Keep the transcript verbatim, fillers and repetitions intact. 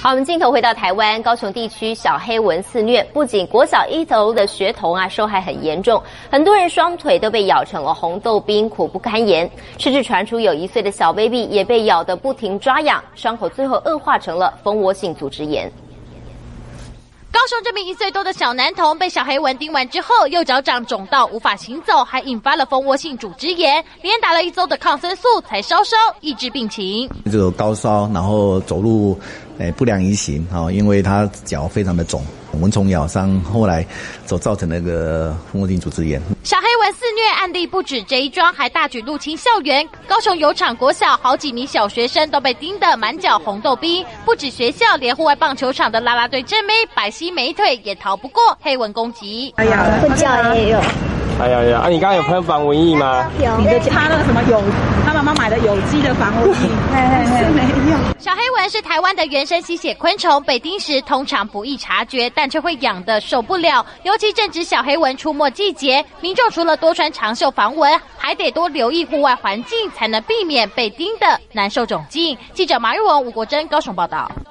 好，我们镜头回到台湾高雄地区，小黑蚊肆虐，不仅国小一楼的学童啊受害很严重，很多人双腿都被咬成了红豆冰，苦不堪言。甚至传出有一岁的小 baby 也被咬得不停抓痒，伤口最后恶化成了蜂窝性组织炎。 高雄这名一岁多的小男童被小黑蚊叮完之后，右脚掌肿到无法行走，还引发了蜂窝性组织炎，连打了一周的抗生素才稍稍抑制病情。 就有高烧，然后走路，诶不良移行啊，因为他脚非常的肿，蚊虫咬伤，后来所造成那个蜂窝性组织炎。 小黑蚊肆虐案例不止这一桩，还大举入侵校园。高雄有场国小好几名小学生都被叮得满脚红豆冰，不止学校，连户外棒球场的啦啦队正妹百西美腿也逃不过黑蚊攻击。 哎呀，会叫也有。 哎呀呀！啊，你刚刚有喷防蚊液吗？ 有。你的他那个什么有，他妈妈买的有机的防蚊液，是没有。 小黑蚊是台湾的原生吸血昆虫，被叮时通常不易察觉，但却会痒得受不了。尤其正值小黑蚊出没季节，民众除了多穿长袖防蚊，还得多留意户外环境，才能避免被叮得难受肿进。记者马玉文、吴国珍高雄报道。